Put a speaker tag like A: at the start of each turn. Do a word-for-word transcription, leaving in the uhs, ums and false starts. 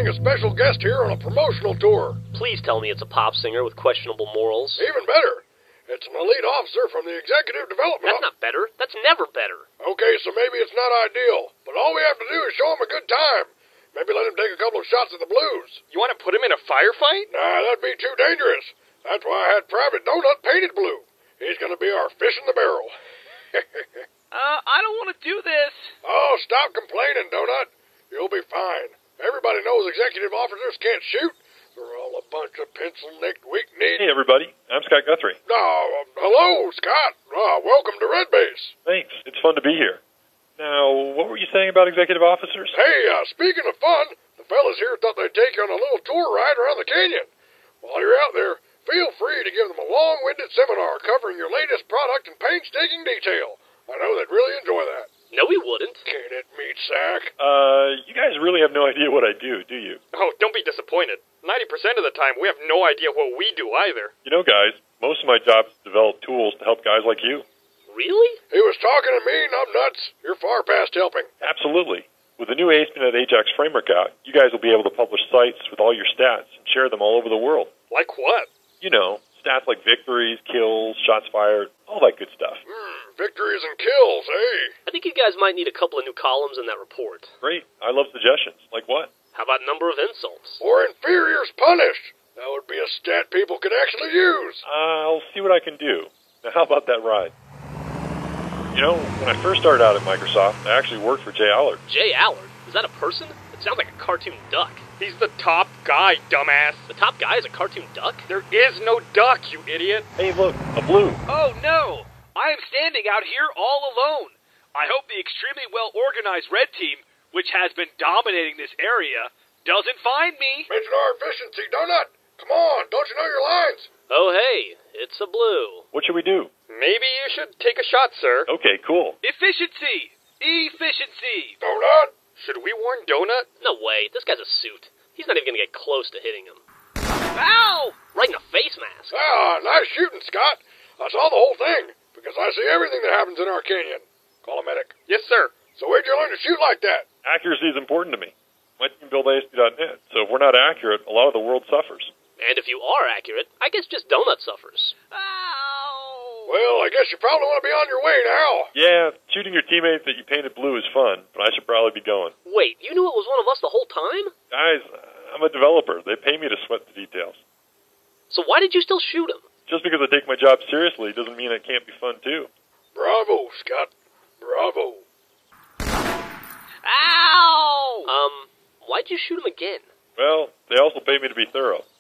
A: a special guest here on a promotional tour.
B: Please tell me it's a pop singer with questionable morals.
A: Even better. It's an elite officer from the executive development...
B: That's not better. That's never better.
A: Okay, so maybe it's not ideal, but all we have to do is show him a good time. Maybe let him take a couple of shots at the blues.
C: You want to put him in a firefight?
A: Nah, that'd be too dangerous. That's why I had Private Donut painted blue. He's gonna be our fish in the barrel.
C: uh, I don't want to do this.
A: Oh, stop complaining, Donut. You'll be fine. Everybody knows executive officers can't shoot. They're all a bunch of pencil-necked weak-kneed...
D: Hey, everybody. I'm Scott Guthrie.
A: Oh, uh, hello, Scott. Uh, welcome to Red Base.
D: Thanks. It's fun to be here. Now, what were you saying about executive officers?
A: Hey, uh, speaking of fun, the fellas here thought they'd take you on a little tour ride around the canyon. While you're out there, feel free to give them a long-winded seminar covering your latest product in painstaking detail. I know they'd really enjoy that.
B: No, we wouldn't.
A: Can it, meat sack?
D: Uh, you guys really have no idea what I do, do you?
C: Oh, don't be disappointed. ninety percent of the time, we have no idea what we do either.
D: You know, guys, most of my job is to develop tools to help guys like you.
B: Really?
A: He was talking to me, numbnuts. You're far past helping.
D: Absolutely. With the new ASP.NET Ajax framework out, you guys will be able to publish sites with all your stats and share them all over the world.
C: Like what?
D: You know, stats like victories, kills, shots fired, all that good stuff.
A: Hmm, victories and kills, eh?
B: I think you guys might need a couple of new columns in that report.
D: Great. I love suggestions. Like what?
B: How about number of insults?
A: Or inferiors punished. That would be a stat people could actually use.
D: I'll see what I can do. Now, how about that ride? You know, when I first started out at Microsoft, I actually worked for Jay Allard.
B: Jay Allard? Is that a person? It sounds like a cartoon duck.
C: He's the top guy, dumbass.
B: The top guy is a cartoon duck?
C: There is no duck, you idiot.
D: Hey, look, a blue.
E: Oh, no. I am standing out here all alone. I hope the extremely well-organized red team, which has been dominating this area, doesn't find me.
A: Mention our efficiency, Donut. Come on, don't you know your lines?
B: Oh, hey, it's a blue.
D: What should we do?
C: Maybe you should take a shot, sir.
D: Okay, cool.
E: Efficiency! Efficiency!
A: Donut?
C: Should we warn Donut?
B: No way, this guy's a suit. He's not even gonna get close to hitting him.
E: Ow!
B: Right in the face mask.
A: Ah, nice shooting, Scott. I saw the whole thing, because I see everything that happens in our canyon. Call a medic.
C: Yes, sir.
A: So where'd you learn to shoot like that?
D: Accuracy is important to me. My team built A S P dot net, so if we're not accurate, a lot of the world suffers.
B: And if you are accurate, I guess just Donut suffers.
E: Ow!
A: Well, I guess you probably want to be on your way now.
D: Yeah, shooting your teammate that you painted blue is fun, but I should probably be going.
B: Wait, you knew it was one of us the whole time?
D: Guys, I'm a developer. They pay me to sweat the details.
B: So why did you still shoot him?
D: Just because I take my job seriously doesn't mean it can't be fun, too.
A: Bravo, Scott. Bravo.
E: Ow!
B: Um, why'd you shoot him again?
D: Well, they also pay me to be thorough.